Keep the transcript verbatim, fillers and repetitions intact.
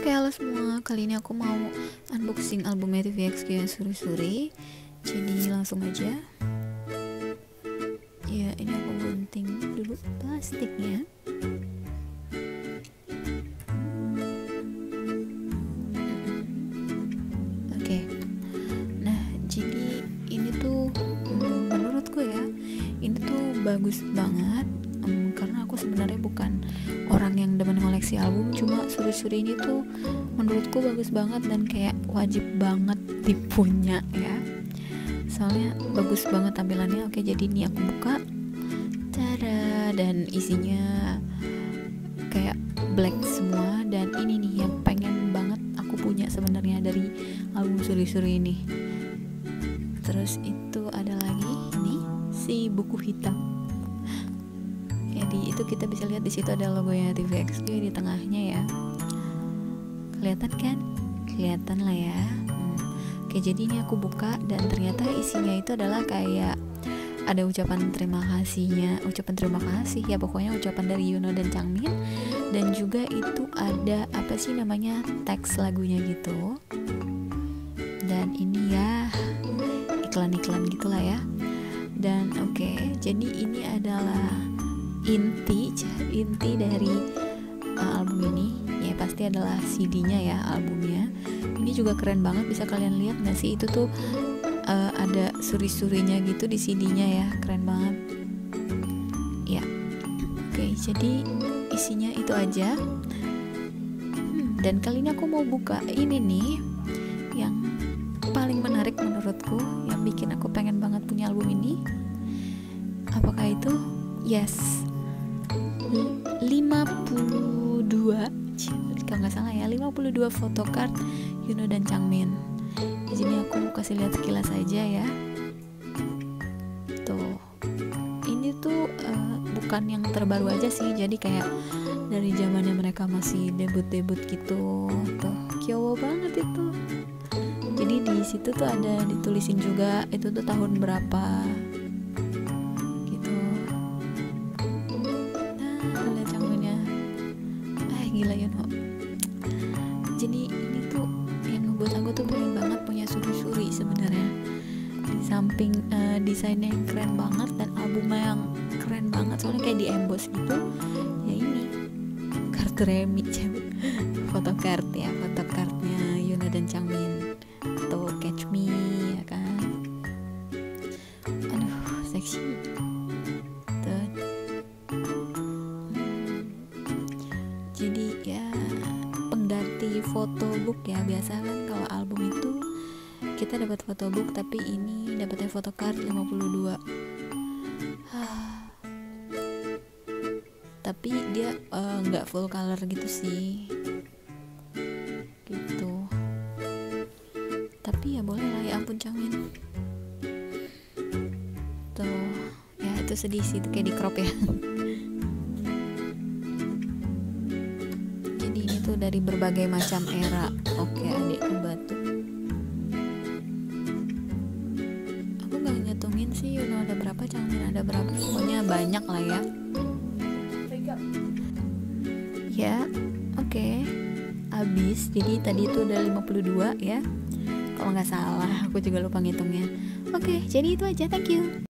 Oke, halo semua. Kali ini aku mau unboxing albumnya T V X Q yang suri-suri. Jadi langsung aja. Ya, ini aku gunting dulu plastiknya. Oke. Nah, jadi ini tuh hmm, menurutku ya, ini tuh bagus banget. Um, karena aku sebenarnya bukan orang yang demen koleksi album, cuma suri-suri ini tuh menurutku bagus banget dan kayak wajib banget dipunya ya, soalnya bagus banget tampilannya. Oke, jadi ini aku buka, tada, dan isinya kayak black semua, dan ini nih yang pengen banget aku punya sebenarnya dari album suri-suri ini. Terus itu ada lagi ini si buku hitam. Jadi itu kita bisa lihat di situ ada logonya T V X Q di tengahnya ya. Kelihatan kan? Kelihatan lah ya. Hmm. Oke, jadi ini aku buka dan ternyata isinya itu adalah kayak ada ucapan terima kasihnya, ucapan terima kasih ya, pokoknya ucapan dari Yuno dan Changmin, dan juga itu ada apa sih namanya, teks lagunya gitu. Dan ini ya iklan-iklan gitulah ya. Dan oke, okay, jadi ini adalah inti inti dari uh, album ini ya, pasti adalah C D-nya ya, albumnya. Ini juga keren banget, bisa kalian lihat nggak sih, itu tuh uh, ada suri-surinya gitu di C D-nya ya, keren banget ya. Oke, jadi isinya itu aja. hmm, dan kali ini aku mau buka ini nih yang paling menarik menurutku, yang bikin aku pengen banget punya album ini. Apakah itu? Yes, lima puluh dua, kalau nggak salah ya, lima puluh dua photocard Yuno dan Changmin. Di sini aku kasih lihat sekilas aja ya. Tuh, ini tuh uh, bukan yang terbaru aja sih, jadi kayak dari zamannya mereka masih debut-debut gitu. Tuh, kyowo banget itu. Jadi di situ tuh ada ditulisin juga itu tuh tahun berapa. Gila Yuno. Jadi ini tuh yang ngebuat aku tuh pengen banget punya suri-suri sebenarnya. Di samping uh, desainnya yang keren banget dan albumnya yang keren banget, soalnya kayak di emboss gitu. Ya ini kartu remi, photocard ya, photocardnya Yuno dan Changmin. Tuh, Catch Me ya kan. Aduh, seksi. Tuh. Jadi ya pengganti photobook ya, biasa kan kalau album itu kita dapat photobook, tapi ini dapatnya photocard lima puluh dua. Tapi dia nggak uh, full color gitu sih, gitu. Tapi ya boleh lah, ya ampun Changmin. Tuh ya, itu sedih sih, itu kayak di crop ya. Itu dari berbagai macam era. Oke, adikku batu. Aku gak ngitungin sih Yuno ada berapa, Changmin ada berapa, pokoknya banyak lah ya. Ya, oke, okay. Abis. Jadi tadi itu udah lima puluh dua ya, kalau nggak salah, aku juga lupa ngitungnya. Oke, okay, jadi itu aja, thank you.